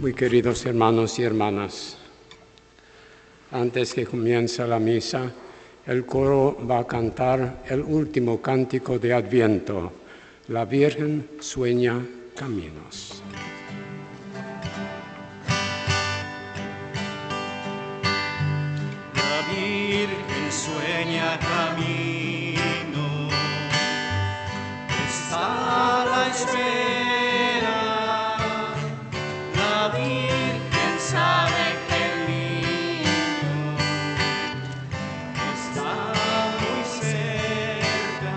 Muy queridos hermanos y hermanas, antes que comience la misa, el coro va a cantar el último cántico de Adviento, La Virgen sueña caminos. La Virgen sueña caminos, está a la espera. La Virgen sabe que el niño está muy cerca.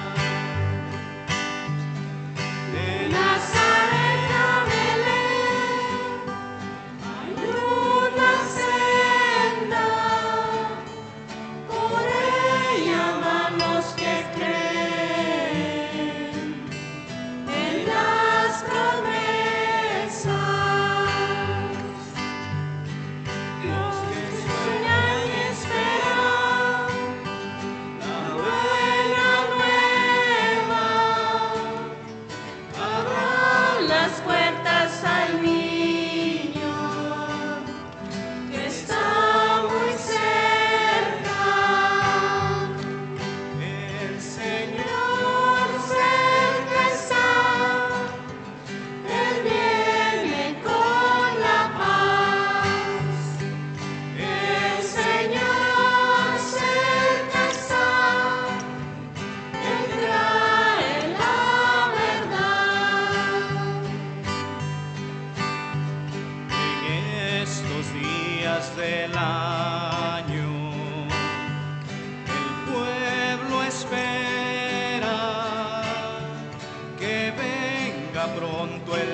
De Nazaret a Belén hay una senda, por ella van los que creen en las promesas. Los que sueñan y esperan la buena nueva, abran las puertas al niño que está muy cerca. el Señor cerca está, Él viene con la paz. El Señor cerca está, Él trae la verdad. En estos días del año, el pueblo espera que venga pronto el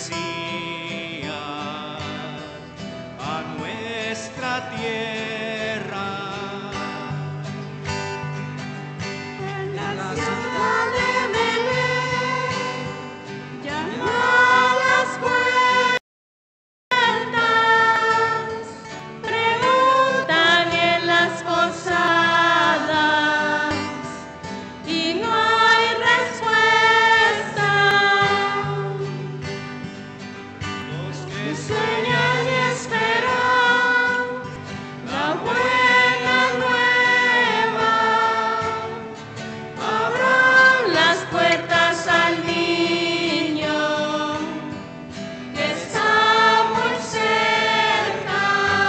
Mesías a nuestra tierra. En la ciudad de Belén llama a las puertas, preguntan en las posadas y no hay respuesta. Los que Sueñan y esperan la buena nueva, abran las puertas al niño que está muy cerca.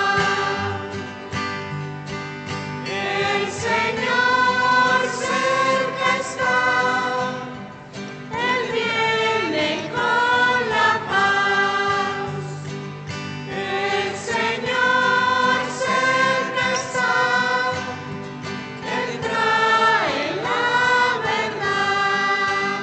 El Señor cerca está, Él viene con la paz. El Señor cerca está, Él trae la verdad.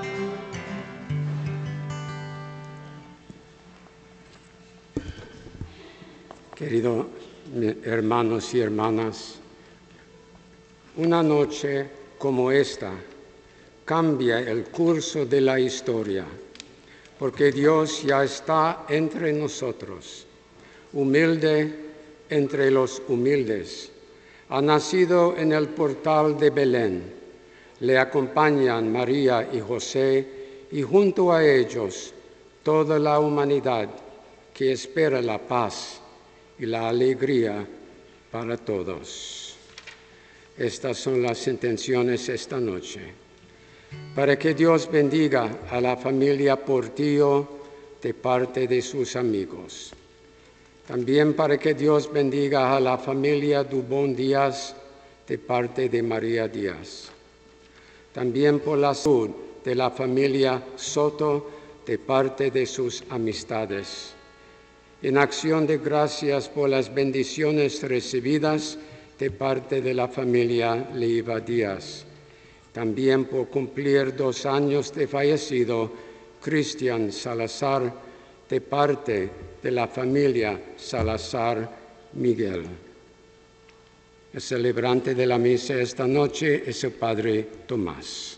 Queridos hermanos y hermanas, una noche como esta cambia el curso de la historia, porque Dios ya está entre nosotros, humilde entre los humildes. Ha nacido en el portal de Belén. Le acompañan María y José y junto a ellos toda la humanidad que espera la paz y la alegría para todos. Estas son las intenciones esta noche. Para que Dios bendiga a la familia Portillo de parte de sus amigos. También para que Dios bendiga a la familia Dubón Díaz de parte de María Díaz. También por la salud de la familia Soto de parte de sus amistades. En acción de gracias por las bendiciones recibidas de parte de la familia Leiva Díaz. También por cumplir 2 años de fallecido Cristian Salazar de parte de la familia Salazar Miguel. El celebrante de la misa esta noche es el Padre Tomás.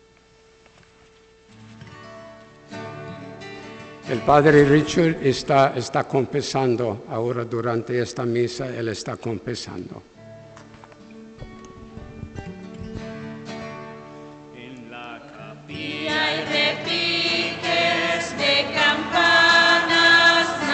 El Padre Richard está confesando ahora durante esta misa, él está confesando. en la capilla Y hay repiques de campanas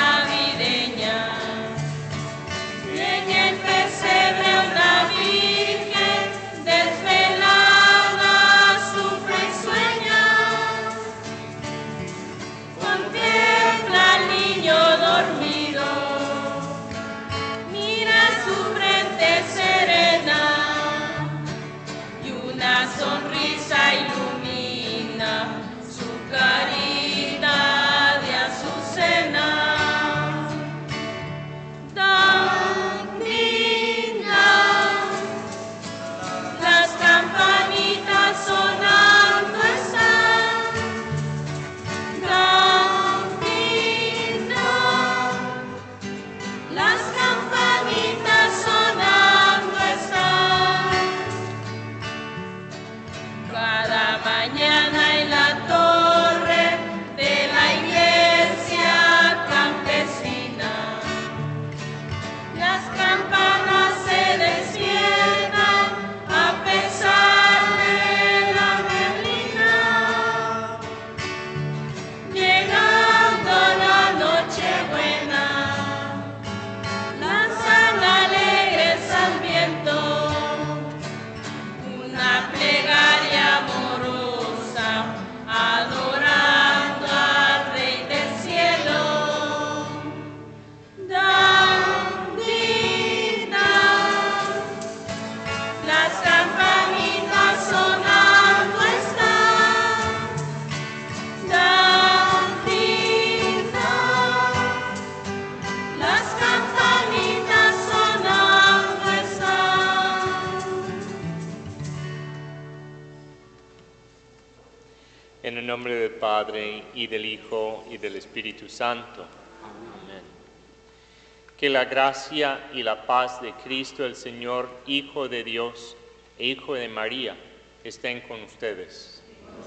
Padre, y del Hijo, y del Espíritu Santo. Amén. Que la gracia y la paz de Cristo el Señor, Hijo de Dios e Hijo de María, estén con ustedes.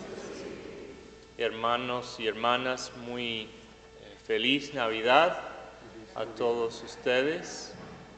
Hermanos y hermanas, muy feliz Navidad a todos ustedes.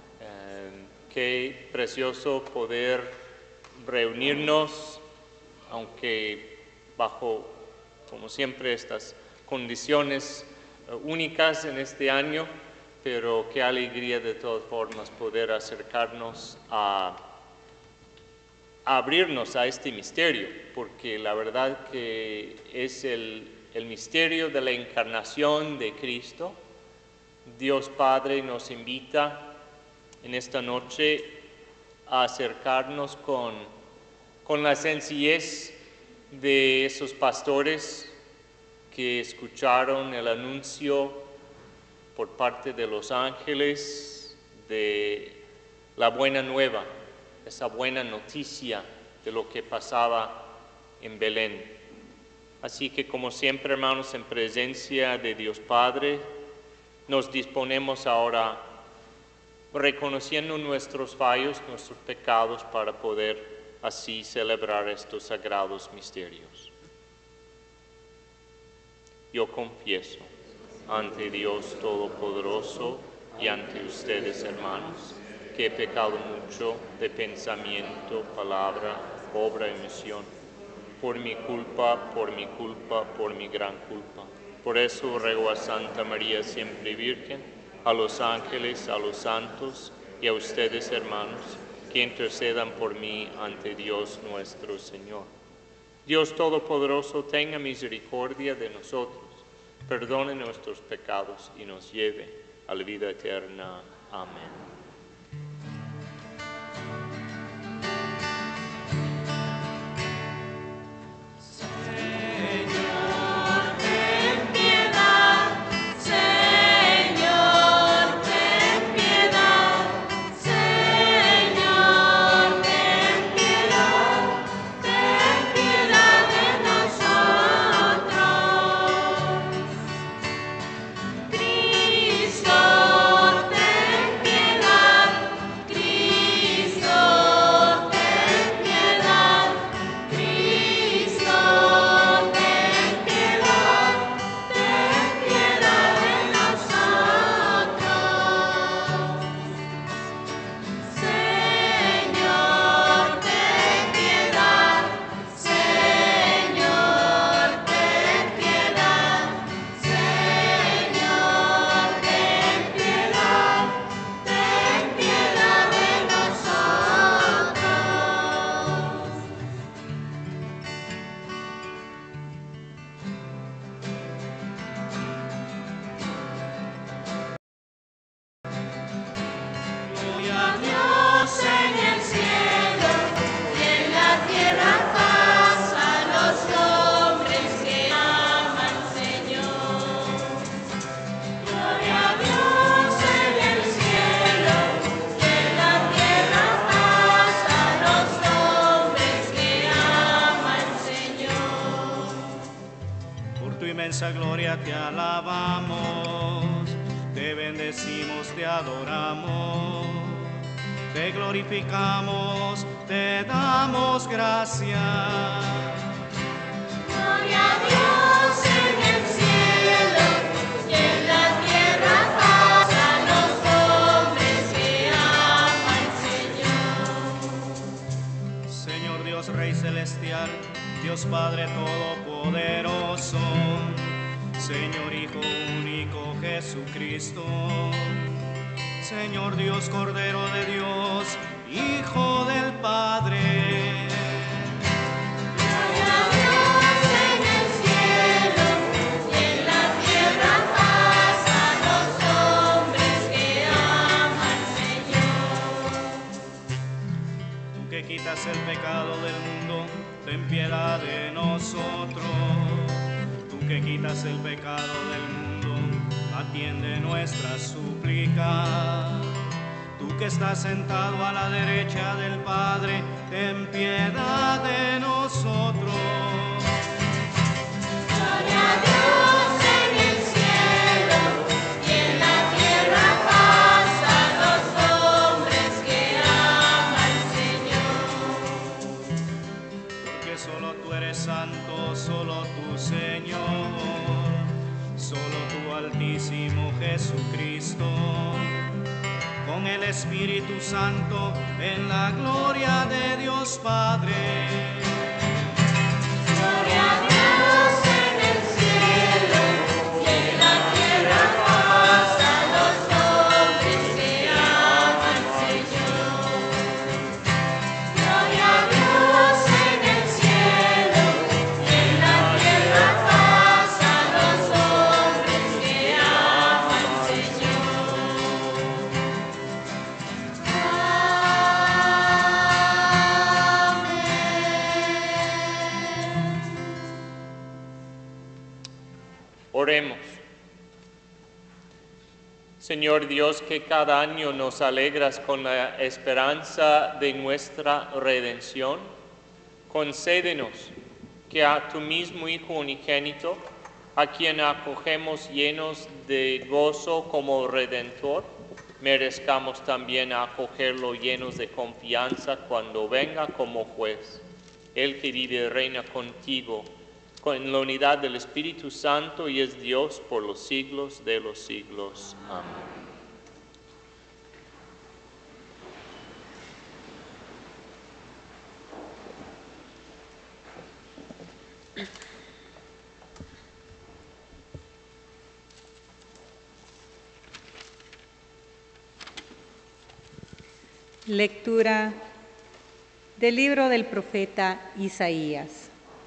Qué precioso poder reunirnos, aunque bajo, como siempre, estas condiciones únicas en este año, pero qué alegría de todas formas poder acercarnos a abrirnos a este misterio, porque la verdad que es el misterio de la encarnación de Cristo. Dios Padre nos invita en esta noche a acercarnos con la sencillez de esos pastores que escucharon el anuncio por parte de los ángeles de la buena nueva, esa buena noticia de lo que pasaba en Belén. Así que, como siempre, hermanos, en presencia de Dios Padre, nos disponemos ahora, reconociendo nuestros fallos, nuestros pecados, para poder así celebrar estos sagrados misterios. Yo confieso ante Dios Todopoderoso y ante ustedes, hermanos, que he pecado mucho de pensamiento, palabra, obra y omisión, por mi culpa, por mi gran culpa. Por eso ruego a Santa María, siempre Virgen, a los ángeles, a los santos y a ustedes, hermanos, que intercedan por mí ante Dios nuestro Señor. Dios Todopoderoso, tenga misericordia de nosotros, perdone nuestros pecados y nos lleve a la vida eterna. Amén. Gloria te alabamos, te bendecimos, te adoramos, te glorificamos, te damos gracias. Gloria a Dios en el cielo y en la tierra paz a los hombres que aman al Señor. Señor Dios Rey celestial, Dios Padre todopoderoso, Señor Hijo único Jesucristo, Señor Dios Cordero de Dios, Hijo del Padre. Gloria a Dios en el cielo y en la tierra paz a los hombres que aman al Señor. Tú que quitas el pecado del mundo, ten piedad de nosotros. Que quitas el pecado del mundo, atiende nuestra súplica. Tú que estás sentado a la derecha del Padre, ten piedad de nosotros. Gloria Dios en el cielo y en la tierra paz a los hombres que aman al Señor. Porque solo tú eres santo, solo tú, Señor, solo tú, Altísimo Jesucristo, con el Espíritu Santo, en la gloria de Dios Padre. Gloria a Dios en el cielo y en la tierra paz a los hombres que aman al Señor. Gloria a Dios en el cielo y en la tierra paz a los hombres que aman al Señor. Oremos. Señor Dios, que cada año nos alegras con la esperanza de nuestra redención, concédenos que a tu mismo Hijo unigénito, a quien acogemos llenos de gozo como Redentor, merezcamos también acogerlo llenos de confianza cuando venga como juez. Él que vive y reina contigo, con la unidad del Espíritu Santo y es Dios por los siglos de los siglos. Amén. Lectura del libro del profeta Isaías.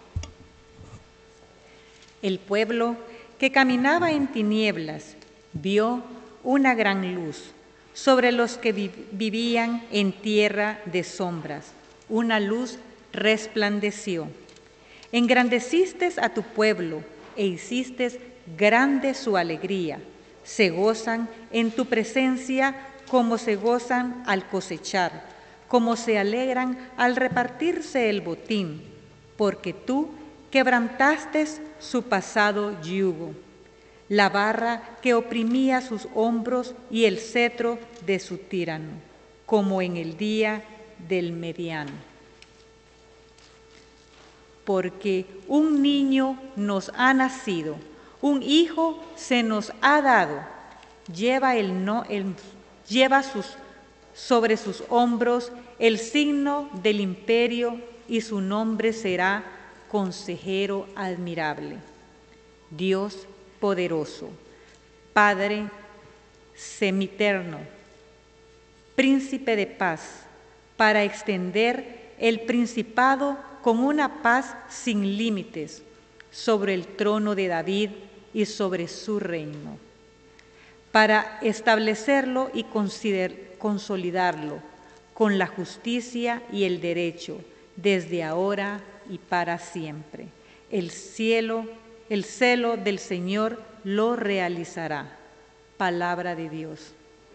El pueblo que caminaba en tinieblas vio una gran luz. Sobre los que vivían en tierra de sombras, una luz resplandeció. Engrandeciste a tu pueblo e hiciste grande su alegría. Se gozan en tu presencia como se gozan al cosechar, como se alegran al repartirse el botín, porque tú quebrantaste su pasado yugo, la barra que oprimía sus hombros y el cetro de su tirano, como en el día del mediano. Porque un niño nos ha nacido, un hijo se nos ha dado, lleva sobre sus hombros el signo del imperio y su nombre será Consejero admirable, Dios poderoso, Padre semiterno, Príncipe de paz, para extender el principado con una paz sin límites sobre el trono de David y sobre su reino, para establecerlo y consolidarlo con la justicia y el derecho desde ahora y para siempre. El celo del Señor lo realizará. Palabra de Dios.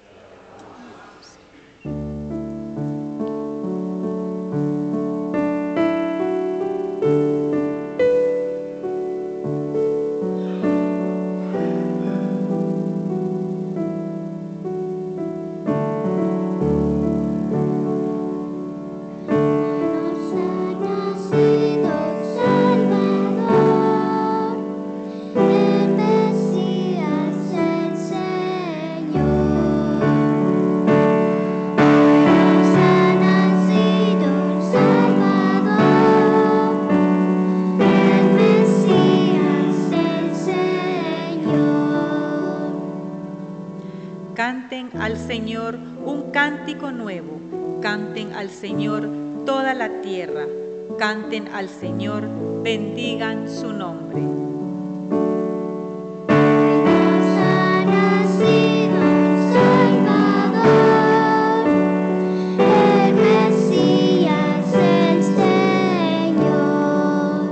Canten al Señor un cántico nuevo, canten al Señor toda la tierra, canten al Señor, bendigan su nombre. Nos ha nacido un Salvador, el Mesías, el Señor.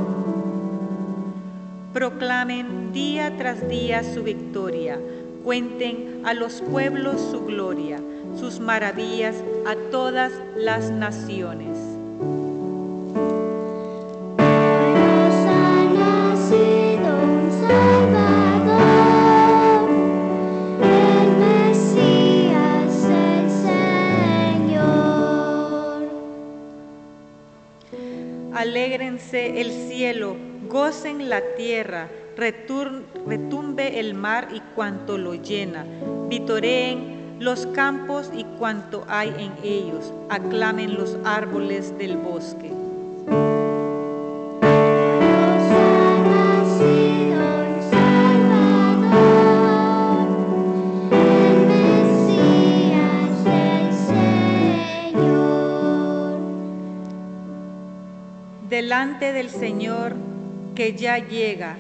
Proclamen día tras día su victoria, cuenten a los pueblos su gloria, sus maravillas a todas las naciones. Nos ha nacido un Salvador. Gocen la tierra, retumbe el mar y cuanto lo llena, vitoreen los campos y cuanto hay en ellos, aclamen los árboles del bosque. Delante del Señor que ya llega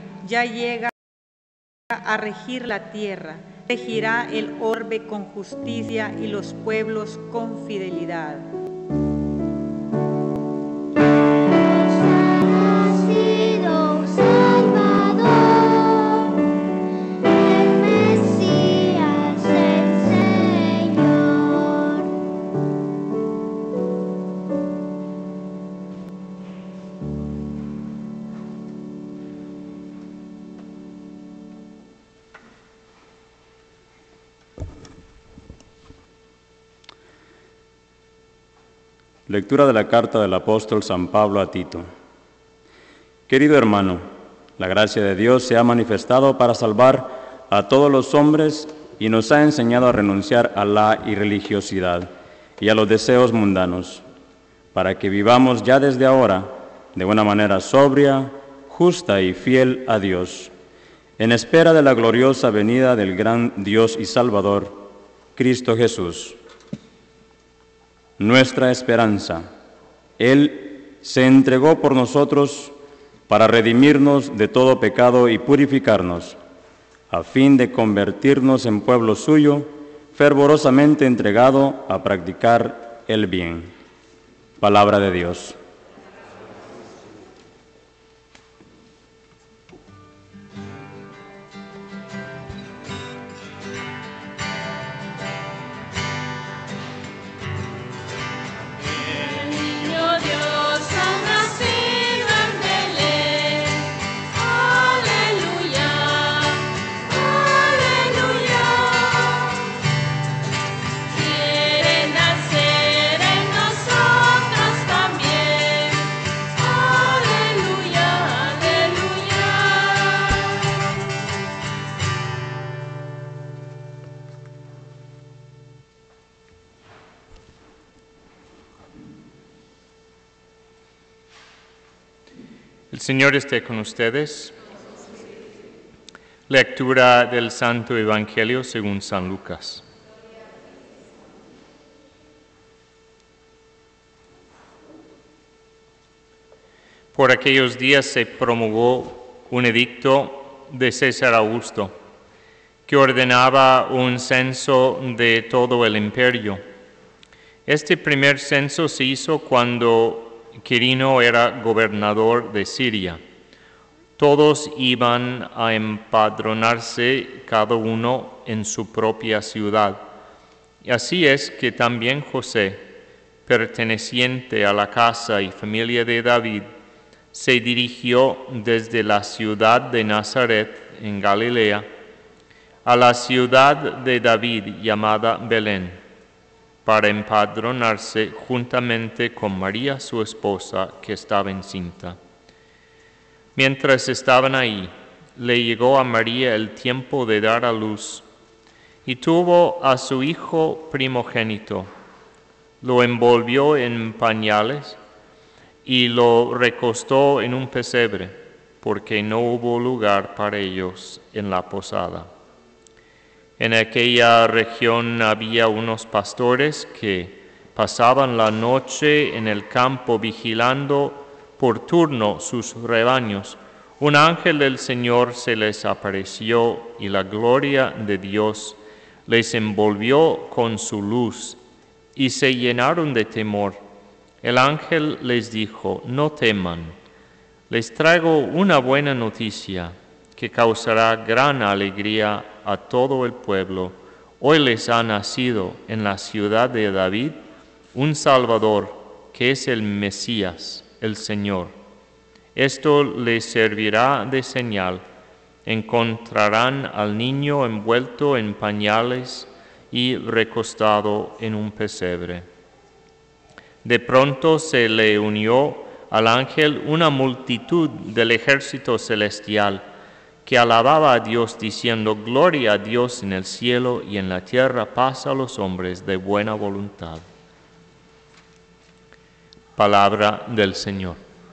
a regir la tierra, regirá el orbe con justicia y los pueblos con fidelidad. Lectura de la carta del apóstol San Pablo a Tito. Querido hermano, la gracia de Dios se ha manifestado para salvar a todos los hombres y nos ha enseñado a renunciar a la irreligiosidad y a los deseos mundanos, para que vivamos ya desde ahora de una manera sobria, justa y fiel a Dios, en espera de la gloriosa venida del gran Dios y Salvador, Cristo Jesús. Nuestra esperanza. Él se entregó por nosotros para redimirnos de todo pecado y purificarnos, a fin de convertirnos en pueblo suyo, fervorosamente entregado a practicar el bien. Palabra de Dios. El Señor esté con ustedes. Lectura del Santo Evangelio según San Lucas. Por aquellos días se promulgó un edicto de César Augusto que ordenaba un censo de todo el imperio. Este primer censo se hizo cuando Quirino era gobernador de Siria. Todos iban a empadronarse cada uno en su propia ciudad. Y así es que también José, perteneciente a la casa y familia de David, se dirigió desde la ciudad de Nazaret, en Galilea, a la ciudad de David llamada Belén, para empadronarse juntamente con María, su esposa, que estaba encinta. Mientras estaban ahí, le llegó a María el tiempo de dar a luz, y tuvo a su hijo primogénito. Lo envolvió en pañales y lo recostó en un pesebre, porque no hubo lugar para ellos en la posada. En aquella región había unos pastores que pasaban la noche en el campo vigilando por turno sus rebaños. Un ángel del Señor se les apareció y la gloria de Dios les envolvió con su luz y se llenaron de temor. El ángel les dijo: no teman, les traigo una buena noticia que causará gran alegría a todo el pueblo. Hoy les ha nacido en la ciudad de David un Salvador, que es el Mesías, el Señor. Esto les servirá de señal. Encontrarán al niño envuelto en pañales y recostado en un pesebre. De pronto se le unió al ángel una multitud del ejército celestial que alababa a Dios diciendo: Gloria a Dios en el cielo y en la tierra paz a los hombres de buena voluntad. Palabra del Señor.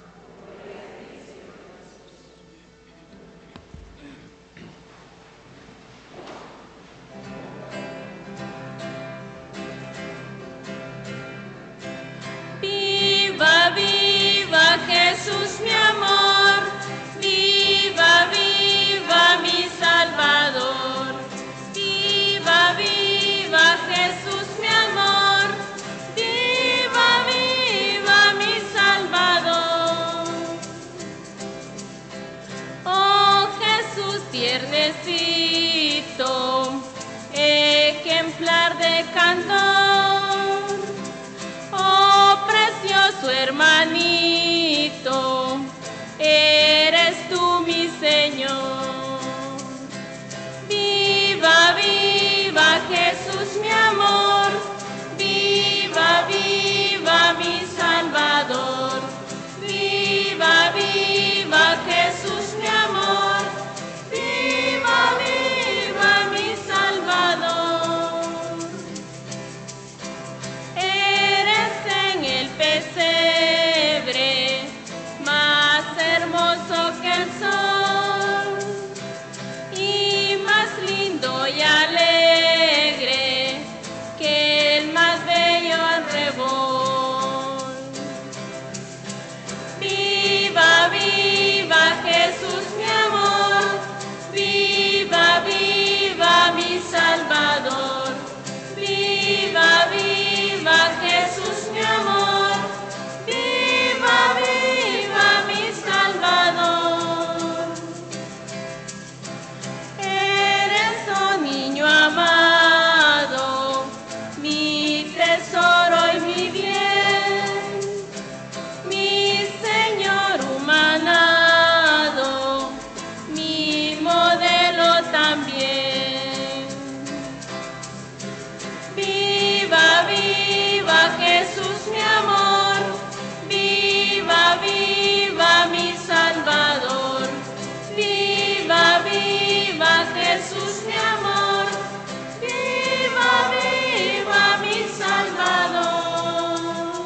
Viva, viva Jesús mi amor, viva, viva mi Salvador. Viva, viva Jesús mi amor, viva, viva mi Salvador. Oh Jesús tiernecito, ejemplar de candor. Oh precioso hermanito, eres tú mi Señor. Viva, viva Jesús mi amor, viva, viva mi Salvador. Viva, viva Jesús mi amor, viva, viva mi Salvador. Pesebre, más hermoso que el sol, y más lindo y alegre que el más bello arrebol. Viva, viva Jesús mi amor, viva, viva mi Salvador. Viva, viva Jesús mi amor, viva, viva mi Salvador. Eres, oh niño amado, mi tesoro y mi bien, mi Señor humanado, mi modelo también. Viva, viva Jesús mi amor, viva, viva mi Salvador. Viva, viva Jesús mi amor, viva, viva mi Salvador.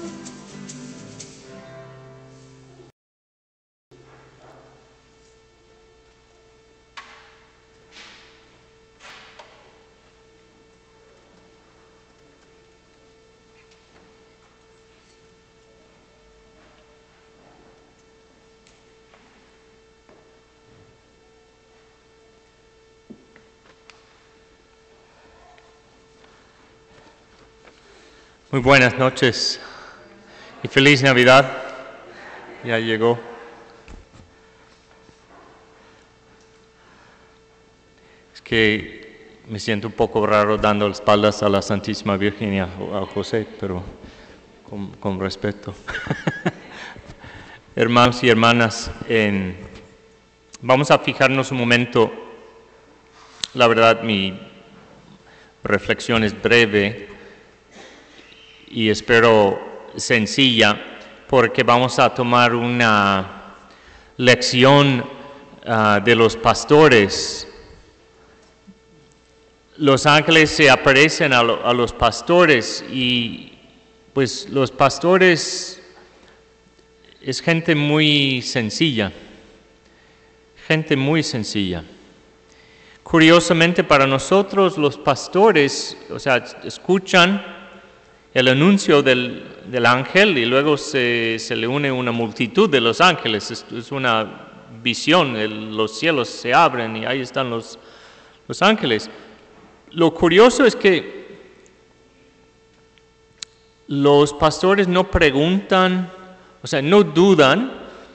Muy buenas noches y feliz Navidad. Ya llegó. Es que me siento un poco raro dando espaldas a la Santísima Virgen y a José, pero con respeto. Hermanos y hermanas, vamos a fijarnos un momento. La verdad, mi reflexión es breve y espero sencilla, porque vamos a tomar una lección de los pastores. Los ángeles se aparecen a los pastores y pues los pastores es gente muy sencilla, Curiosamente para nosotros los pastores, escuchan el anuncio del ángel y luego se le une una multitud de los ángeles. Es una visión, los cielos se abren y ahí están los ángeles. Lo curioso es que los pastores no preguntan, no dudan,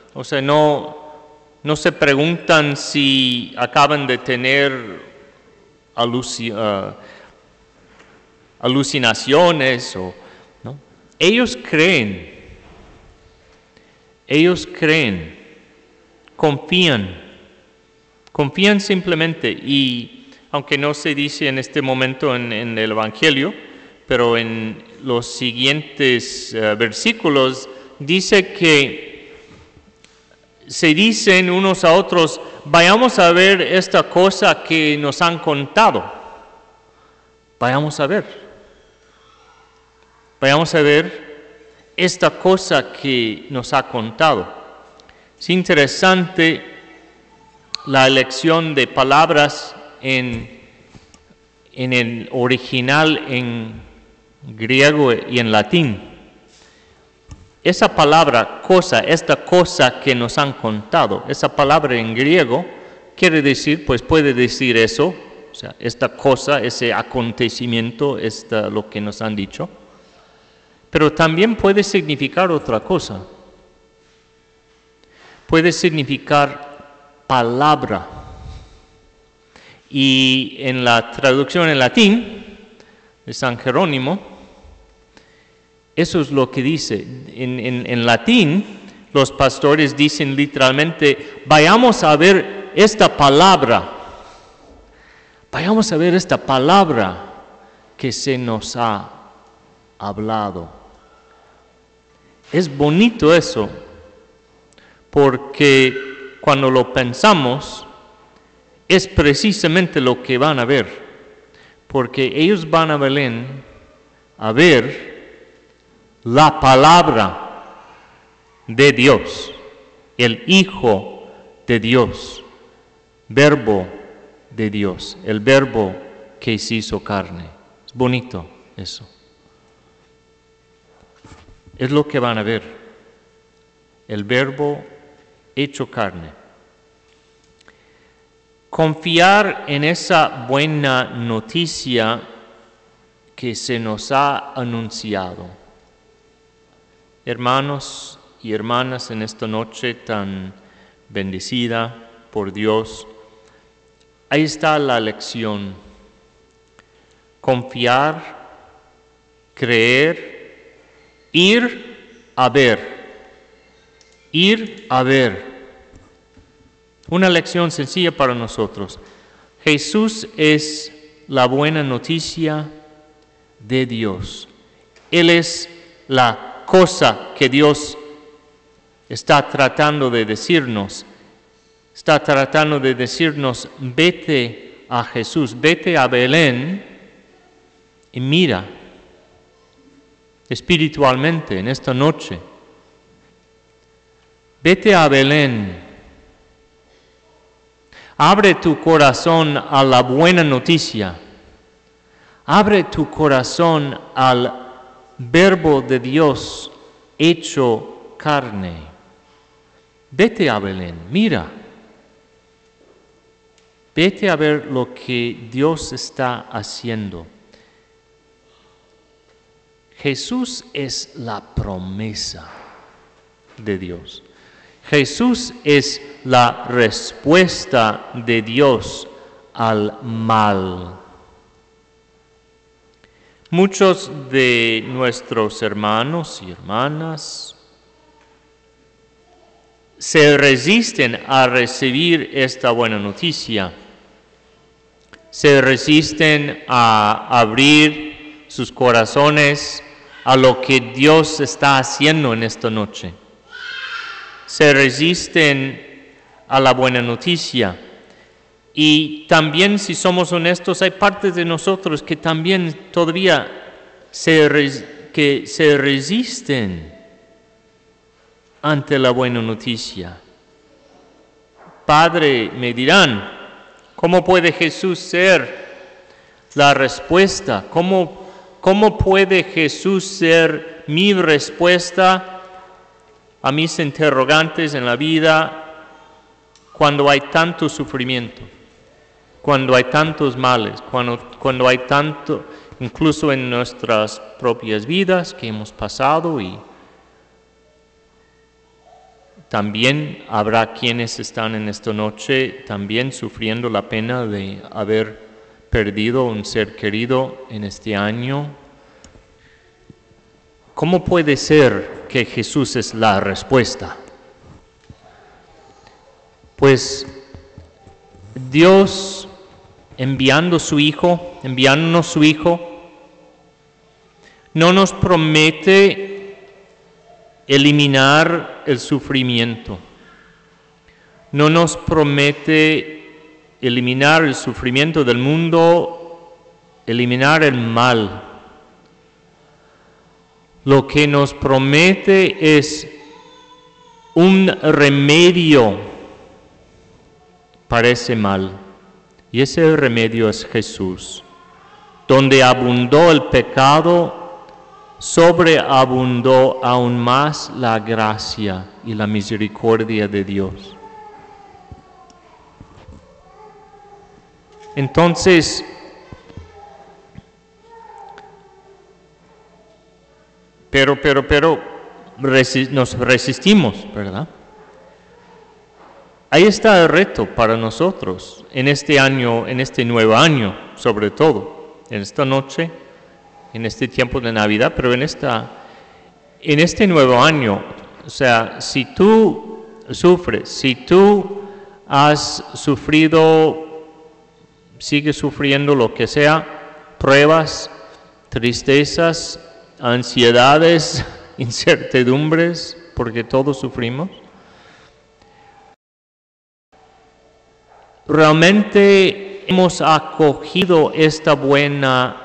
no se preguntan si acaban de tener alucinaciones ¿no? Ellos creen, confían simplemente. Y aunque no se dice en este momento en el Evangelio, pero en los siguientes versículos dice que se dicen unos a otros, vayamos a ver esta cosa que nos han contado. Vayamos a ver esta cosa que nos ha contado. Es interesante la elección de palabras en el original en griego y en latín. Esa palabra cosa, esta cosa que nos han contado, esa palabra en griego quiere decir, pues puede decir eso, o sea, esta cosa, ese acontecimiento, lo que nos han dicho, pero también puede significar otra cosa. Puede significar palabra. Y en la traducción en latín de San Jerónimo, eso es lo que dice. En latín, los pastores dicen literalmente, vayamos a ver esta palabra. Vayamos a ver esta palabra que se nos ha hablado. Es bonito eso, porque cuando lo pensamos, es precisamente lo que van a ver. Porque ellos van a Belén a ver la palabra de Dios, el Hijo de Dios, Verbo de Dios, el Verbo que se hizo carne. Es bonito eso. Es lo que van a ver, el Verbo hecho carne. Confiar en esa buena noticia que se nos ha anunciado. Hermanos y hermanas, en esta noche tan bendecida por Dios, ahí está la lección. Confiar, creer, ir a ver. Ir a ver. Una lección sencilla para nosotros. Jesús es la buena noticia de Dios. Él es la cosa que Dios está tratando de decirnos. Está tratando de decirnos, vete a Jesús, vete a Belén y mira espiritualmente en esta noche. Vete a Belén. Abre tu corazón a la buena noticia. Abre tu corazón al Verbo de Dios hecho carne. Vete a Belén, mira. Vete a ver lo que Dios está haciendo. Jesús es la promesa de Dios. Jesús es la respuesta de Dios al mal. Muchos de nuestros hermanos y hermanas se resisten a recibir esta buena noticia. Se resisten a abrir sus corazones a lo que Dios está haciendo en esta noche. Se resisten a la buena noticia. Y también, si somos honestos, hay partes de nosotros que también todavía se resisten ante la buena noticia. Padre, me dirán, ¿cómo puede Jesús ser la respuesta? ¿Cómo puede Jesús ser mi respuesta a mis interrogantes en la vida cuando hay tanto sufrimiento? Cuando hay tantos males, cuando hay tanto, incluso en nuestras propias vidas que hemos pasado, y también habrá quienes están en esta noche también sufriendo la pena de haber perdido un ser querido en este año. ¿Cómo puede ser que Jesús es la respuesta? Pues Dios, enviándonos su Hijo, no nos promete eliminar el sufrimiento. No nos promete eliminar el sufrimiento del mundo, eliminar el mal. Lo que nos promete es un remedio para ese mal. Y ese remedio es Jesús. Donde abundó el pecado, sobreabundó aún más la gracia y la misericordia de Dios. Entonces, pero nos resistimos, ¿verdad? Ahí está el reto para nosotros en este año, en este nuevo año, sobre todo, en esta noche, en este tiempo de Navidad, pero en este nuevo año. O sea, si tú sufres, si tú has sufrido, sigues sufriendo lo que sea, pruebas, tristezas, ansiedades, incertidumbres, porque todos sufrimos. Realmente hemos acogido esta buena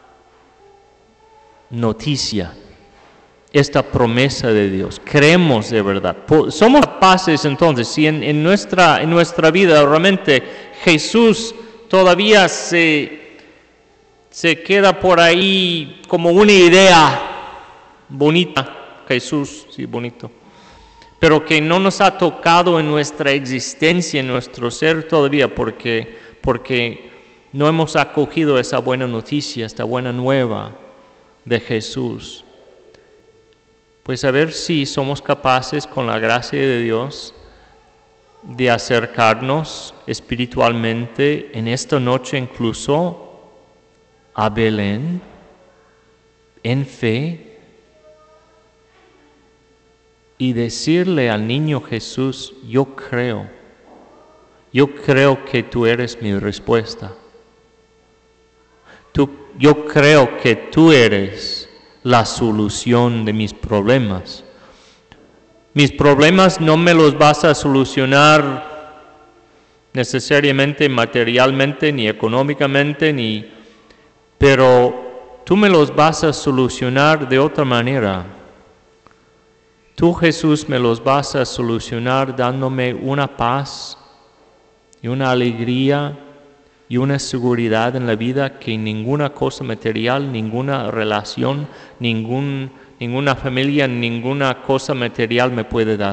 noticia, esta promesa de Dios. Creemos de verdad. Somos capaces entonces, si en nuestra vida realmente Jesús todavía se queda por ahí como una idea bonita, Jesús, sí, bonito, pero que no nos ha tocado en nuestra existencia, en nuestro ser todavía, porque no hemos acogido esa buena noticia, esta buena nueva de Jesús. Pues a ver si somos capaces, con la gracia de Dios, de acercarnos espiritualmente en esta noche incluso a Belén en fe y decirle al niño Jesús: yo creo que tú eres mi respuesta. Yo creo que tú eres la solución de mis problemas. Mis problemas no me los vas a solucionar necesariamente materialmente, ni económicamente, pero tú me los vas a solucionar de otra manera. Tú, Jesús, me los vas a solucionar dándome una paz y una alegría y una seguridad en la vida que ninguna cosa material, ninguna relación, ninguna familia, ninguna cosa material me puede dar.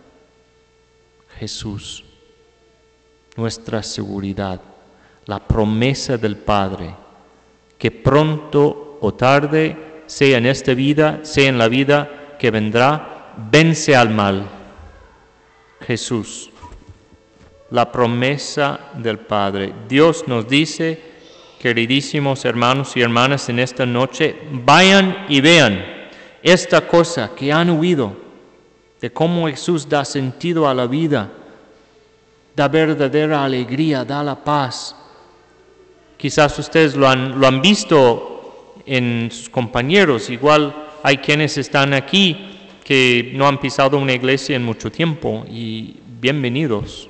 Jesús, nuestra seguridad, la promesa del Padre, que pronto o tarde, sea en esta vida, sea en la vida que vendrá, vence al mal. Jesús, la promesa del Padre. Dios nos dice, queridísimos hermanos y hermanas, en esta noche, vayan y vean esta cosa que han oído, de cómo Jesús da sentido a la vida, da verdadera alegría, da la paz. Quizás ustedes lo han visto en sus compañeros, igual hay quienes están aquí que no han pisado una iglesia en mucho tiempo, y bienvenidos.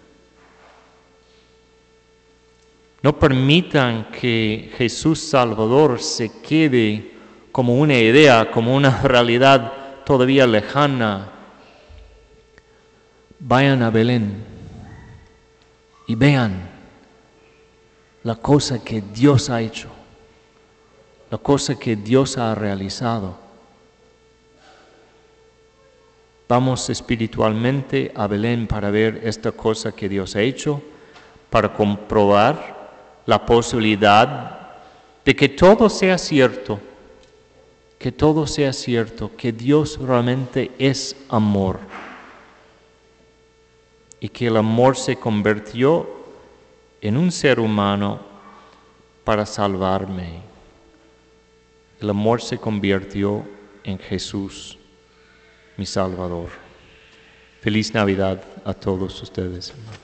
No permitan que Jesús Salvador se quede como una idea, como una realidad todavía lejana. Vayan a Belén y vean la cosa que Dios ha hecho, la cosa que Dios ha realizado. Vamos espiritualmente a Belén para ver esta cosa que Dios ha hecho, para comprobar la posibilidad de que todo sea cierto, que Dios realmente es amor y que el amor se convirtió en un ser humano para salvarme. El amor se convirtió en Jesús, mi Salvador. Feliz Navidad a todos ustedes, hermanos.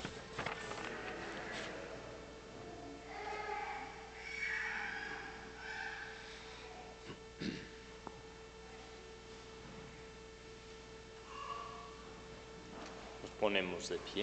ponemos de pie.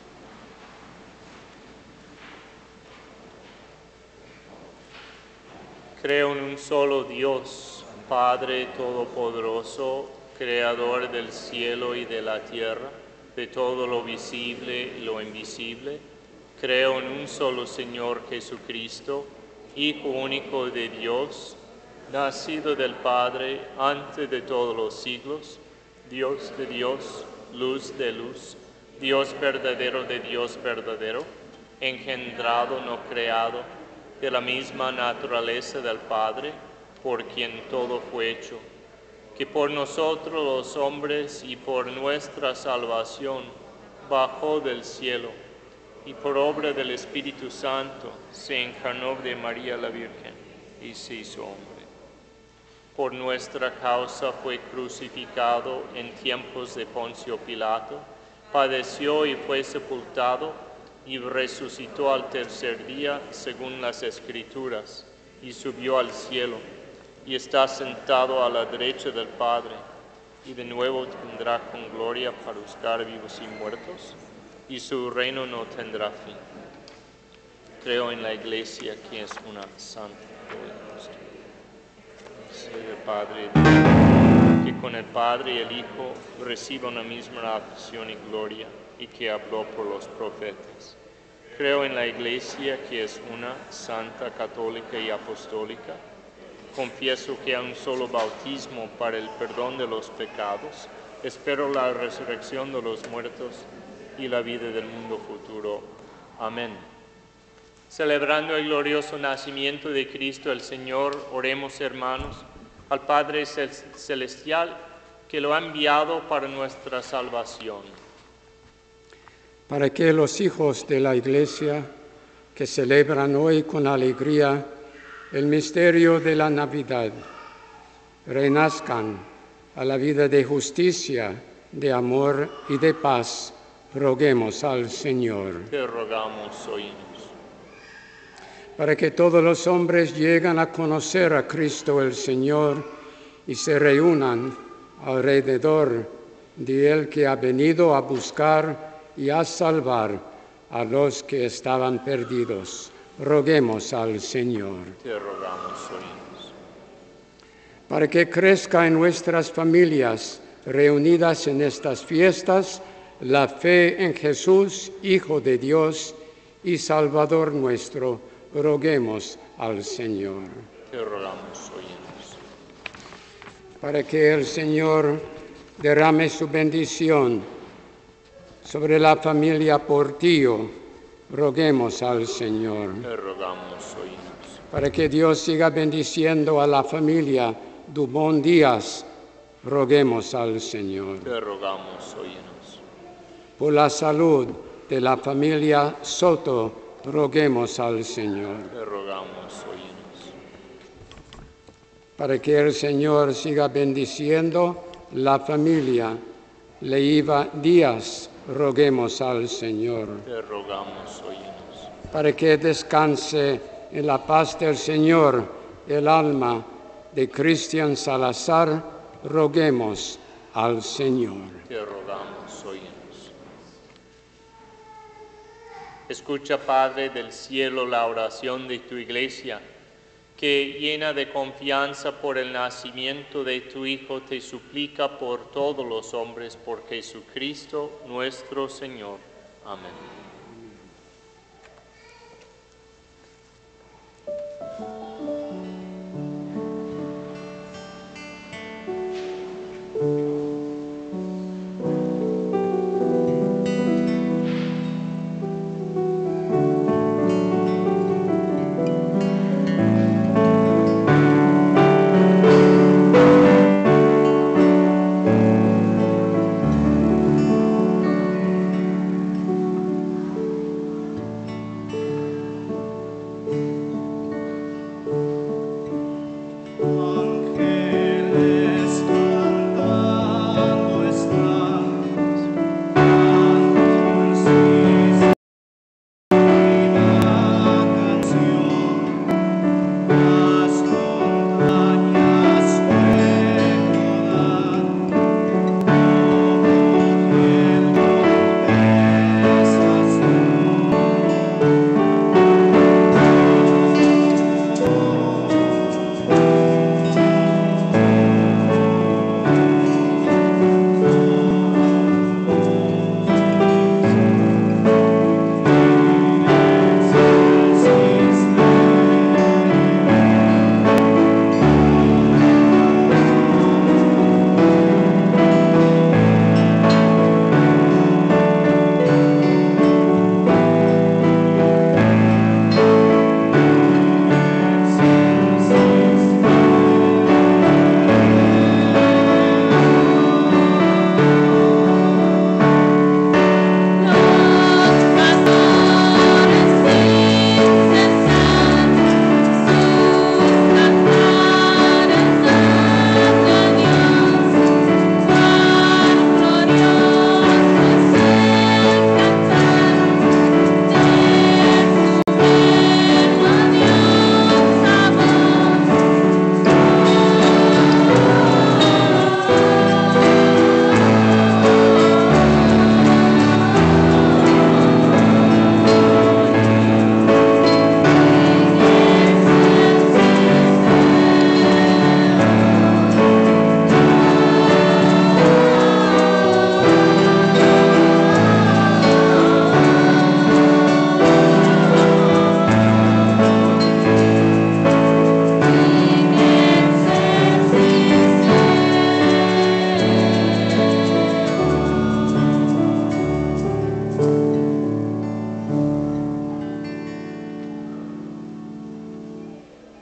Creo en un solo Dios, Padre Todopoderoso, Creador del cielo y de la tierra, de todo lo visible y lo invisible. Creo en un solo Señor Jesucristo, Hijo único de Dios, nacido del Padre antes de todos los siglos, Dios de Dios, luz de luz, Dios verdadero de Dios verdadero, engendrado, no creado, de la misma naturaleza del Padre, por quien todo fue hecho, que por nosotros los hombres y por nuestra salvación bajó del cielo, y por obra del Espíritu Santo se encarnó de María la Virgen y se hizo hombre. Por nuestra causa fue crucificado en tiempos de Poncio Pilato, padeció y fue sepultado, y resucitó al tercer día según las Escrituras, y subió al cielo, y está sentado a la derecha del Padre, y de nuevo vendrá con gloria para juzgar vivos y muertos, y su reino no tendrá fin. Creo en la Iglesia, que es una santa del Padre, que con el Padre y el Hijo reciba una misma adoración y gloria, y que habló por los profetas. Creo en la Iglesia, que es una, santa, católica y apostólica. Confieso que hay un solo bautismo para el perdón de los pecados. Espero la resurrección de los muertos y la vida del mundo futuro. Amén. Celebrando el glorioso nacimiento de Cristo el Señor, oremos, hermanos, al Padre Celestial, que lo ha enviado para nuestra salvación. Para que los hijos de la Iglesia, que celebran hoy con alegría el misterio de la Navidad, renazcan a la vida de justicia, de amor y de paz, roguemos al Señor. Te rogamos, oínos. Para que todos los hombres lleguen a conocer a Cristo el Señor y se reúnan alrededor de Él, que ha venido a buscar y a salvar a los que estaban perdidos. Roguemos al Señor. Te rogamos, oínos. Para que crezca en nuestras familias reunidas en estas fiestas la fe en Jesús, Hijo de Dios y Salvador nuestro, roguemos al Señor. Te rogamos, oínos. Para que el Señor derrame su bendición sobre la familia Portillo, roguemos al Señor. Te rogamos, oínos. Para que Dios siga bendiciendo a la familia Dumont Díaz, roguemos al Señor. Te rogamos, oínos. Por la salud de la familia Soto, roguemos al Señor. Te rogamos, oínos. Para que el Señor siga bendiciendo la familia Leiva Díaz, roguemos al Señor. Te rogamos, oínos. Para que descanse en la paz del Señor el alma de Cristian Salazar, roguemos al Señor. Te rogamos, oínos. Escucha, Padre del cielo, la oración de tu Iglesia, que llena de confianza por el nacimiento de tu Hijo, te suplica por todos los hombres, por Jesucristo nuestro Señor. Amén.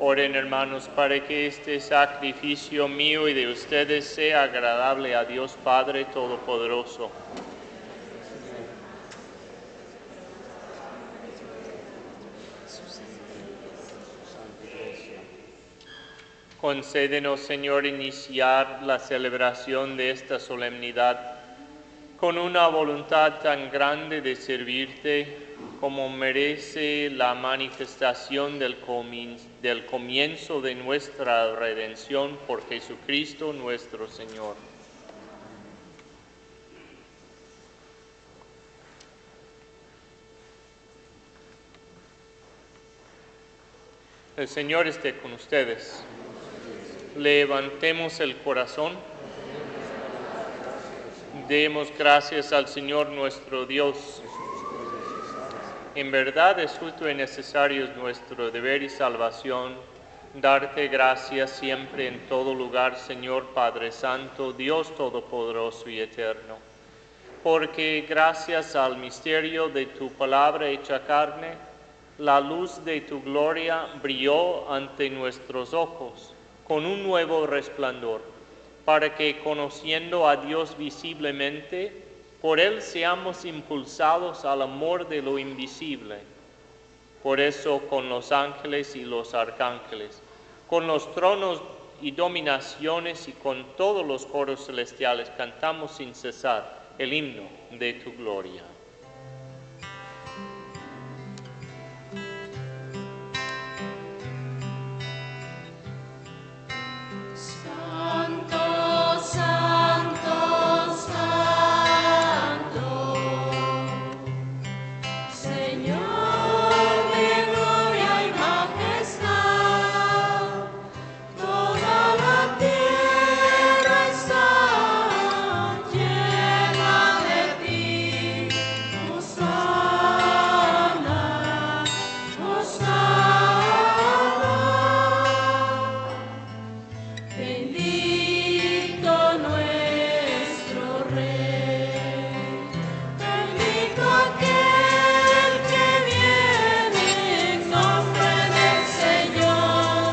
Oren, hermanos, para que este sacrificio mío y de ustedes sea agradable a Dios Padre Todopoderoso. Concédenos, Señor, iniciar la celebración de esta solemnidad con una voluntad tan grande de servirte como merece la manifestación del comienzo de nuestra redención por Jesucristo nuestro Señor. El Señor esté con ustedes. Levantemos el corazón. Demos gracias al Señor nuestro Dios. En verdad es justo y necesario nuestro deber y salvación darte gracias siempre en todo lugar, Señor Padre Santo, Dios Todopoderoso y Eterno. Porque gracias al misterio de tu palabra hecha carne, la luz de tu gloria brilló ante nuestros ojos con un nuevo resplandor, para que conociendo a Dios visiblemente, por Él seamos impulsados al amor de lo invisible. Por eso con los ángeles y los arcángeles, con los tronos y dominaciones y con todos los coros celestiales cantamos sin cesar el himno de tu gloria. Santo, santo, santo, Señor de gloria y majestad, toda la tierra está llena de ti. Hosana, Hosana. Bendito nuestro Rey, bendito aquel que viene en nombre del Señor.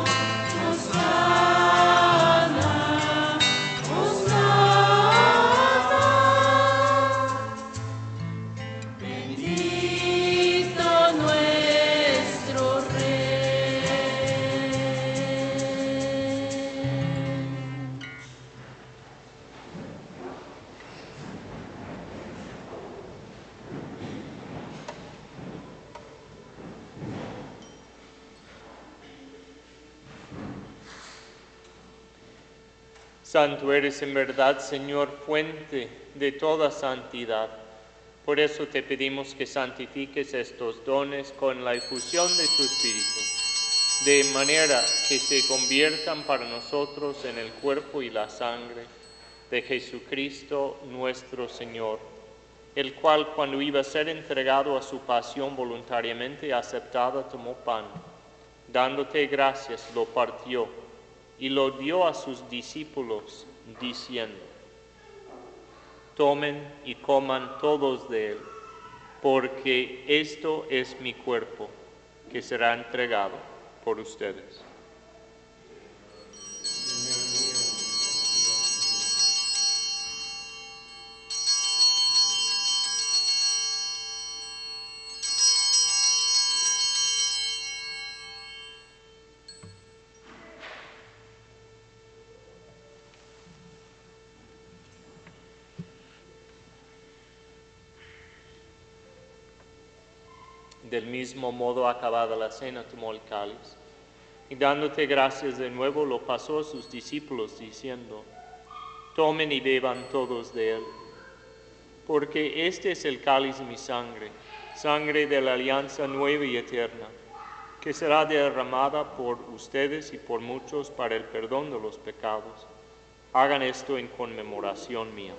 Hosana, Hosana. Bendito nuestro Rey. Santo eres en verdad, Señor, fuente de toda santidad. Por eso te pedimos que santifiques estos dones con la efusión de tu Espíritu, de manera que se conviertan para nosotros en el cuerpo y la sangre de Jesucristo nuestro Señor, el cual cuando iba a ser entregado a su pasión voluntariamente aceptada tomó pan, dándote gracias lo partió y lo dio a sus discípulos diciendo: tomen y coman todos de él, porque esto es mi cuerpo que será entregado por ustedes. Del mismo modo, acabada la cena, tomó el cáliz y dándote gracias de nuevo lo pasó a sus discípulos diciendo: tomen y beban todos de él, porque este es el cáliz de mi sangre, sangre de la alianza nueva y eterna, que será derramada por ustedes y por muchos para el perdón de los pecados. Hagan esto en conmemoración mía.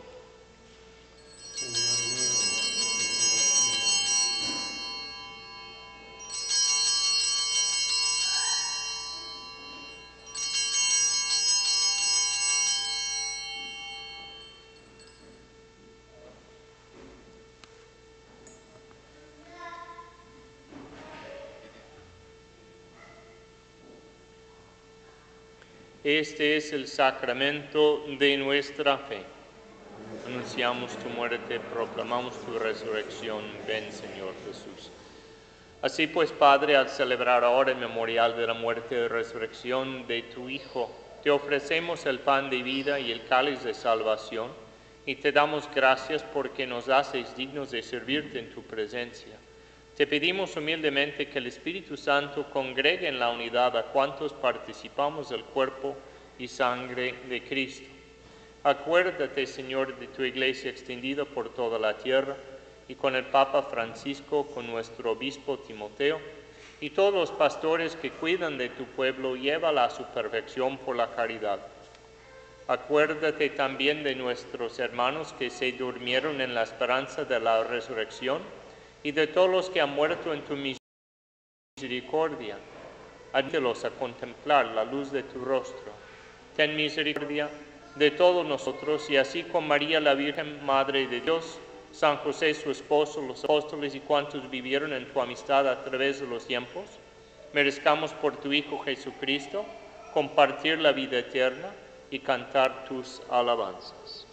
Este es el sacramento de nuestra fe. Anunciamos tu muerte, proclamamos tu resurrección. Ven, Señor Jesús. Así pues, Padre, al celebrar ahora el memorial de la muerte y resurrección de tu Hijo, te ofrecemos el pan de vida y el cáliz de salvación, y te damos gracias porque nos haces dignos de servirte en tu presencia. Te pedimos humildemente que el Espíritu Santo congregue en la unidad a cuantos participamos del cuerpo y sangre de Cristo. Acuérdate, Señor, de tu Iglesia extendida por toda la tierra, y con el Papa Francisco, con nuestro obispo Timoteo, y todos los pastores que cuidan de tu pueblo, llévala a su perfección por la caridad. Acuérdate también de nuestros hermanos que se durmieron en la esperanza de la resurrección, y de todos los que han muerto en tu misericordia. Admítelos a contemplar la luz de tu rostro. Ten misericordia de todos nosotros, y así con María la Virgen, Madre de Dios, San José su esposo, los apóstoles y cuantos vivieron en tu amistad a través de los tiempos, merezcamos por tu Hijo Jesucristo compartir la vida eterna y cantar tus alabanzas.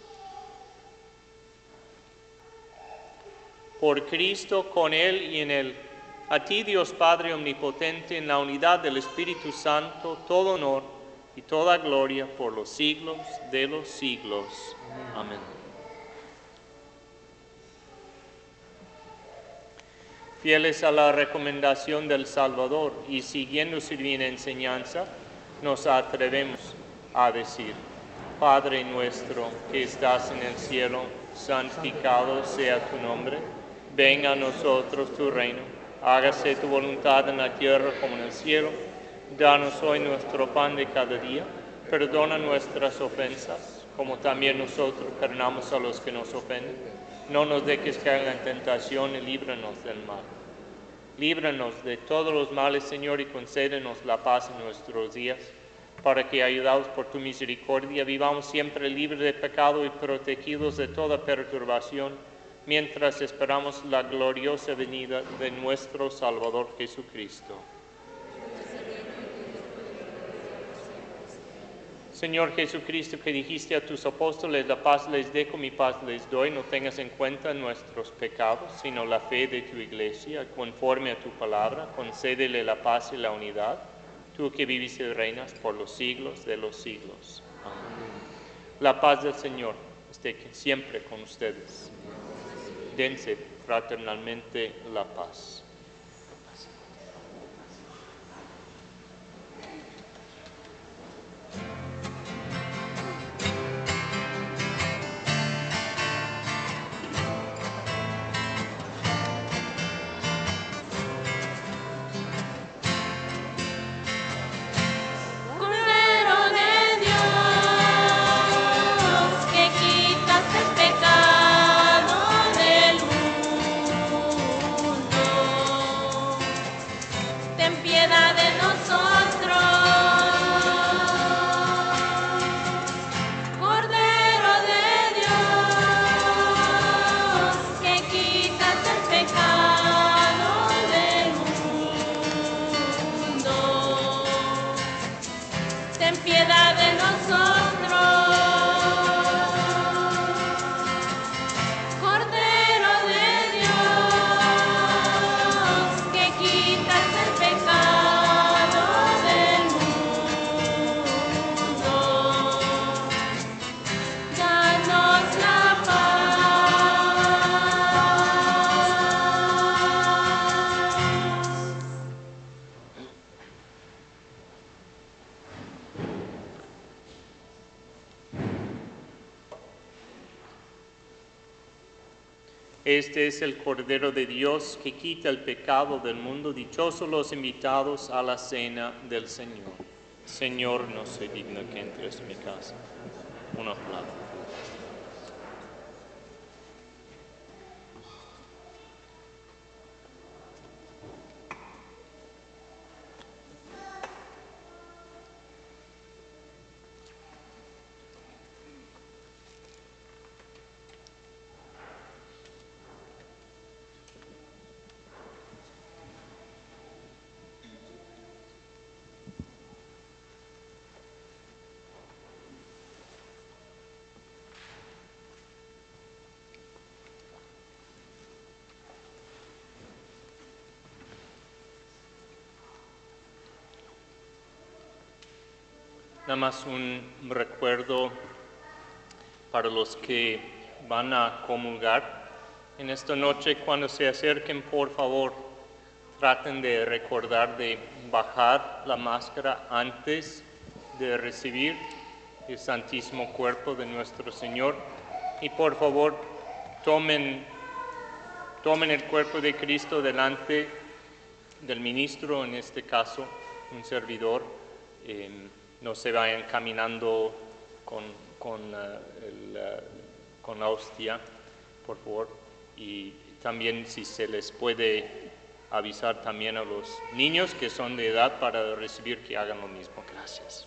Por Cristo, con Él y en Él, a ti, Dios Padre Omnipotente, en la unidad del Espíritu Santo, todo honor y toda gloria por los siglos de los siglos. Amén. Fieles a la recomendación del Salvador y siguiendo su divina enseñanza, nos atrevemos a decir: Padre nuestro que estás en el cielo, santificado sea tu nombre. Venga a nosotros tu reino. Hágase tu voluntad en la tierra como en el cielo. Danos hoy nuestro pan de cada día. Perdona nuestras ofensas, como también nosotros perdonamos a los que nos ofenden. No nos dejes caer en tentación y líbranos del mal. Líbranos de todos los males, Señor, y concédenos la paz en nuestros días, para que, ayudados por tu misericordia, vivamos siempre libres de pecado y protegidos de toda perturbación, mientras esperamos la gloriosa venida de nuestro Salvador Jesucristo. Señor Jesucristo, que dijiste a tus apóstoles: la paz les dejo, mi paz les doy, no tengas en cuenta nuestros pecados, sino la fe de tu Iglesia. Conforme a tu palabra, concédele la paz y la unidad, tú que vives y reinas por los siglos de los siglos. Amén. La paz del Señor esté siempre con ustedes. Dense fraternalmente la paz. Cordero de Dios, que quitas el pecado del mundo, ten piedad de nosotros. Cordero de Dios, que quitas el pecado del mundo, ten piedad de nosotros. Cordero de Dios, que quitas el pecado del mundo, danos la paz. Este es el Cordero de Dios que quita el pecado del mundo. Dichosos los invitados a la cena del Señor. Señor, no soy digno que entres en mi casa. Un aplauso. Nada más un recuerdo para los que van a comulgar. En esta noche, cuando se acerquen, por favor, traten de recordar de bajar la máscara antes de recibir el Santísimo Cuerpo de nuestro Señor. Y por favor, tomen el cuerpo de Cristo delante del ministro, en este caso, un servidor. No se vayan caminando con la hostia, por favor. Y también, si se les puede avisar también a los niños que son de edad para recibir, que hagan lo mismo. Gracias.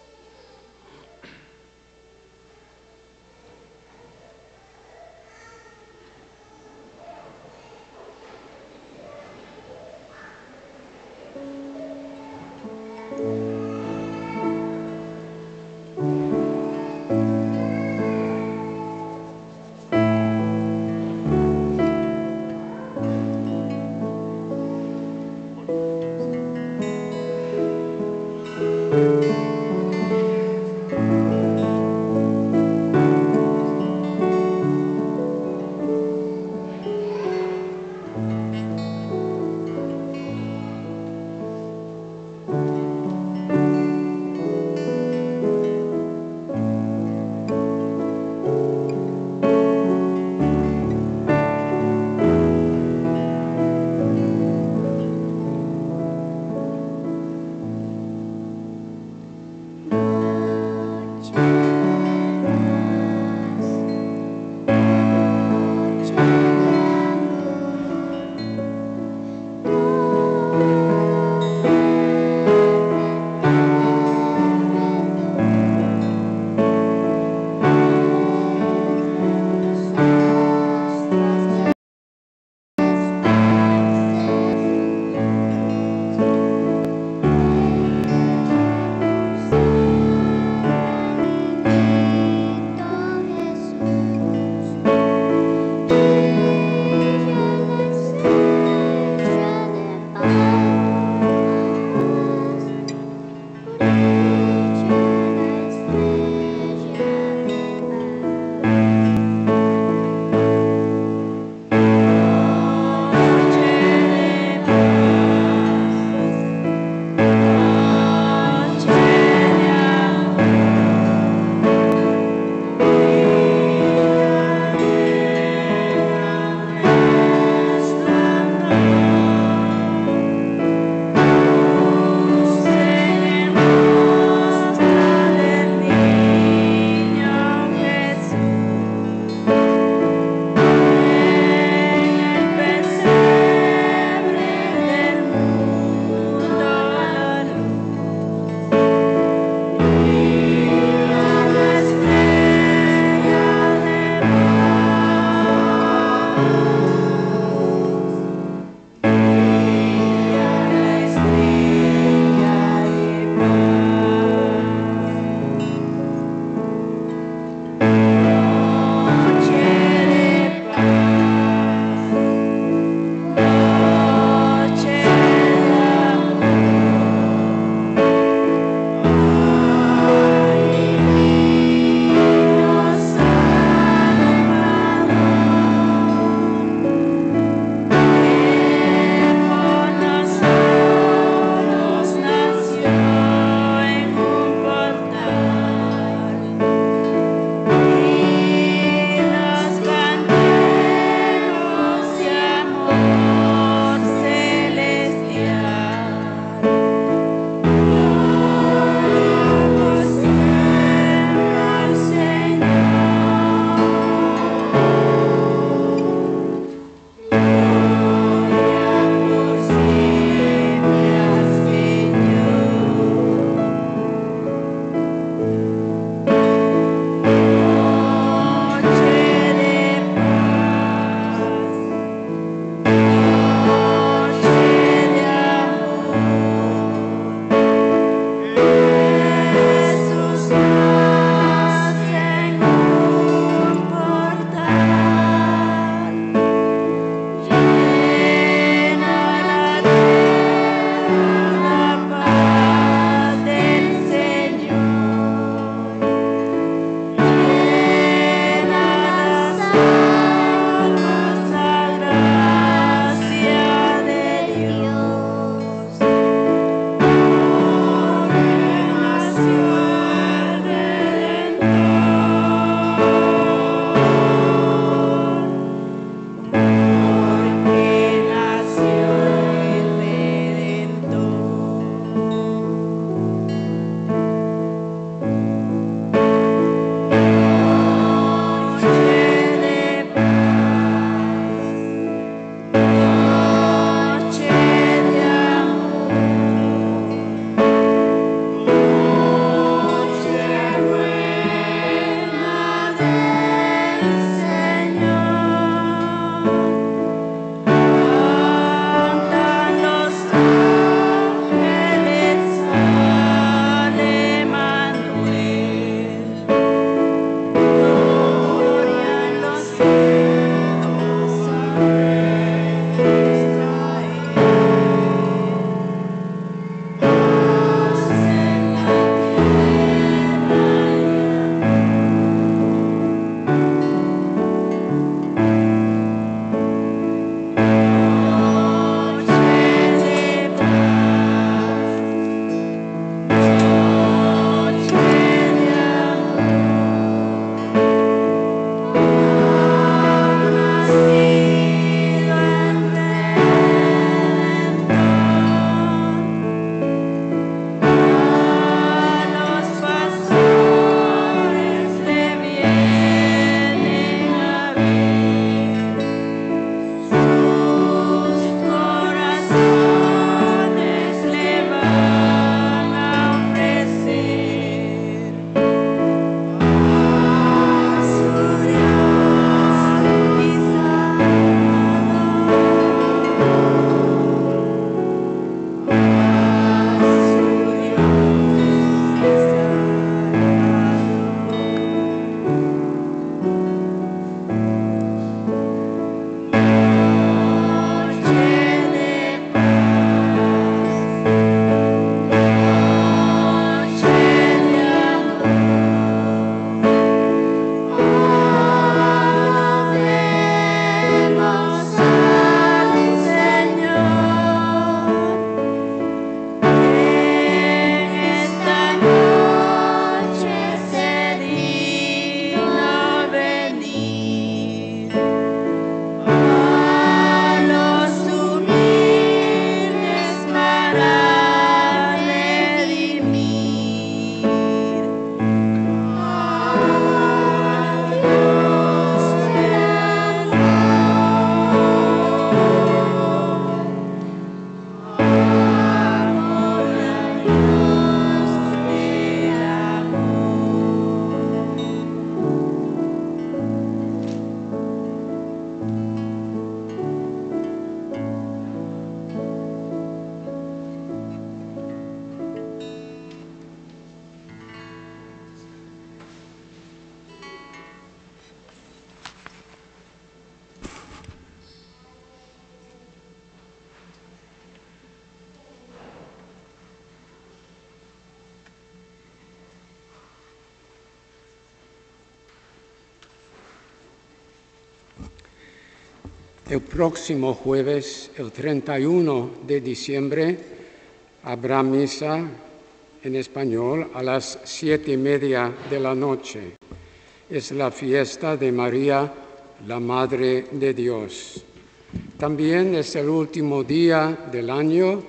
El próximo jueves, el 31 de diciembre, habrá misa en español a las 7:30 de la noche. Es la fiesta de María, la Madre de Dios. También es el último día del año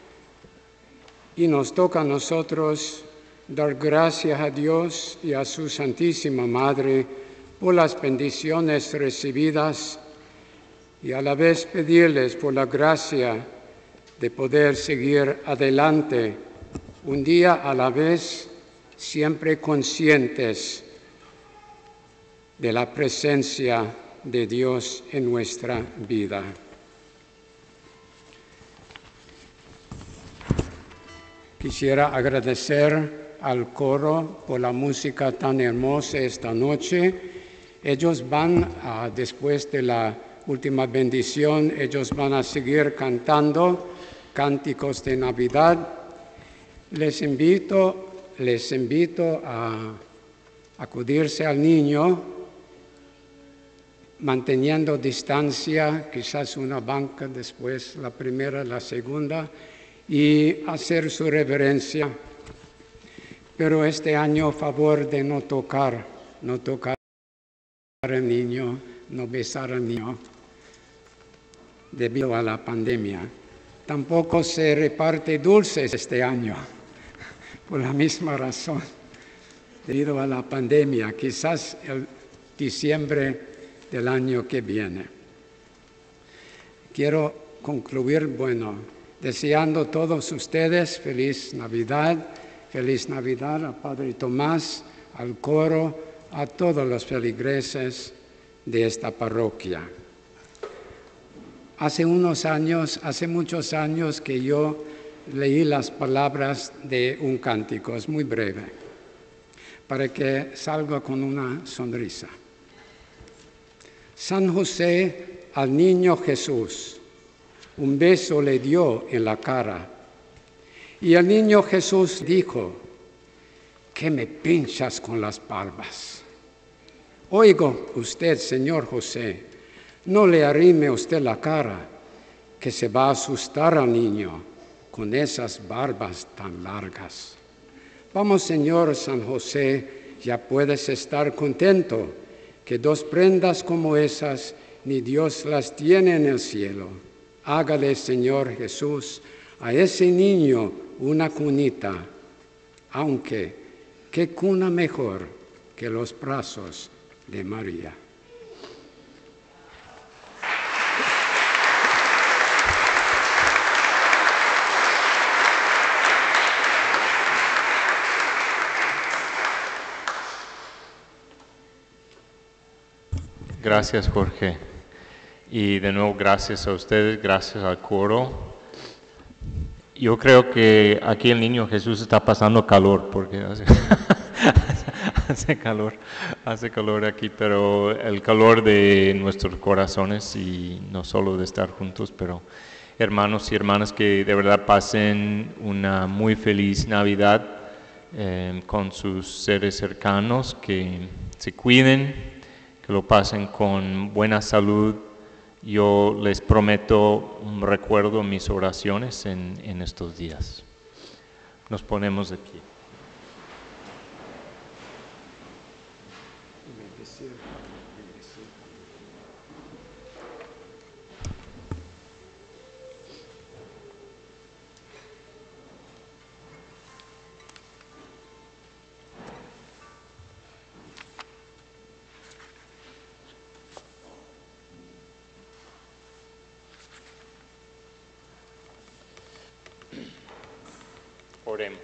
y nos toca a nosotros dar gracias a Dios y a su Santísima Madre por las bendiciones recibidas y a la vez pedirles por la gracia de poder seguir adelante un día a la vez, siempre conscientes de la presencia de Dios en nuestra vida. Quisiera agradecer al coro por la música tan hermosa esta noche. Ellos van, después de la última bendición, ellos van a seguir cantando cánticos de Navidad. Les invito a acudirse al niño, manteniendo distancia, quizás una banca después, la primera, la segunda, y hacer su reverencia. Pero este año, favor de no tocar al niño, no besar al niño, debido a la pandemia. Tampoco se reparte dulces este año, por la misma razón, debido a la pandemia, quizás el diciembre del año que viene. Quiero concluir, deseando a todos ustedes feliz Navidad al Padre Tomás, al coro, a todos los feligreses de esta parroquia. Hace muchos años que yo leí las palabras de un cántico, es muy breve, para que salga con una sonrisa. San José al niño Jesús un beso le dio en la cara, y el niño Jesús dijo: ¿qué me pinchas con las barbas? Oigo usted, señor José, no le arrime usted la cara, que se va a asustar al niño con esas barbas tan largas. Vamos, señor San José, ya puedes estar contento, que dos prendas como esas ni Dios las tiene en el cielo. Hágale, Señor Jesús, a ese niño una cunita, aunque qué cuna mejor que los brazos de María. Gracias, Jorge. Y de nuevo, gracias a ustedes, gracias al coro. Yo creo que aquí el niño Jesús está pasando calor, porque hace calor aquí, pero el calor de nuestros corazones, y no solo de estar juntos, pero hermanos y hermanas, que de verdad pasen una muy feliz Navidad con sus seres cercanos, que se cuiden, que lo pasen con buena salud. Yo les prometo un recuerdo en mis oraciones en estos días. Nos ponemos de pie. Oremos.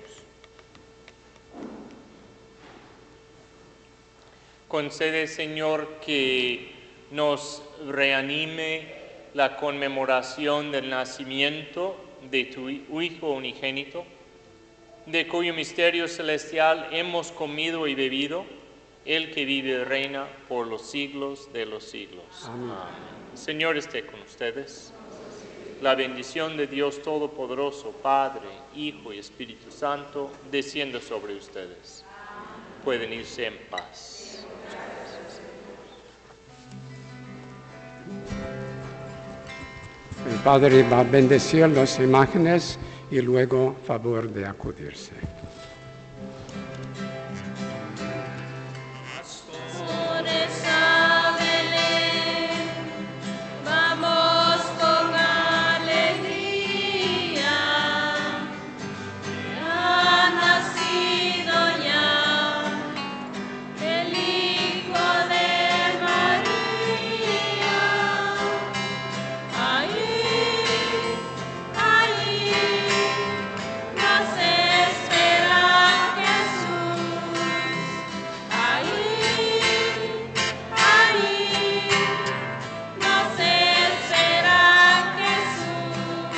Concede, Señor, que nos reanime la conmemoración del nacimiento de tu Hijo unigénito, de cuyo misterio celestial hemos comido y bebido, el que vive y reina por los siglos de los siglos. Amén. Señor esté con ustedes. La bendición de Dios Todopoderoso, Padre, Hijo y Espíritu Santo, descienda sobre ustedes. Pueden irse en paz. Padre va a bendecir las imágenes y luego favor de acudirse. Pastores a Belén, vamos con alegría, ha nacido ya el Hijo de María. Allí nos espera Jesús. Allí nos espera Jesús.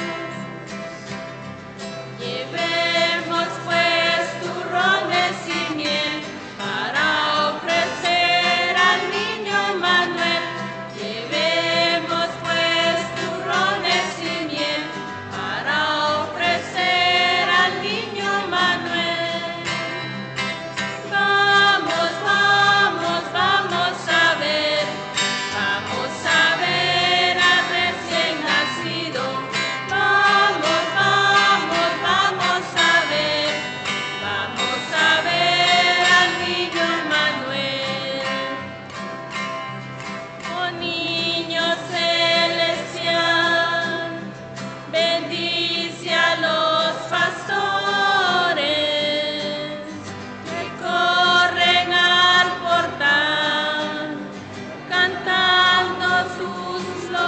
Llevemos pues turrones y miel para ofrecer al niño Manuel. Llevemos pues turrones y miel para ofrecer al niño Manuel. Vamos, vamos, vamos a ver al recién nacido. Vamos, vamos, vamos a ver al niño Manuel. Oh niño celestial, bendice a los pastores que corren al portal cantando sus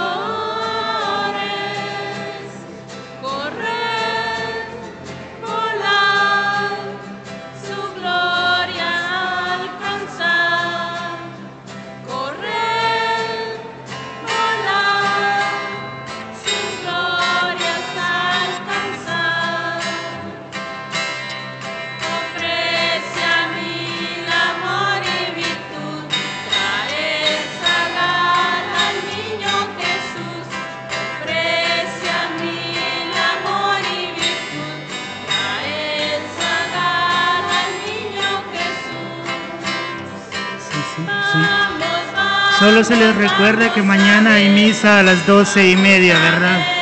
flores. Correr, volar, su gloria alcanzar. Correr, volar, sus glorias alcanzar. Ofrece a mí el amor y virtud, trae sagar al niño Jesús. Ofrece a mí el amor y virtud, trae sagar al niño Jesús. Vamos, vamos. Solo se les recuerda que mañana hay misa a las 12:30, ¿verdad?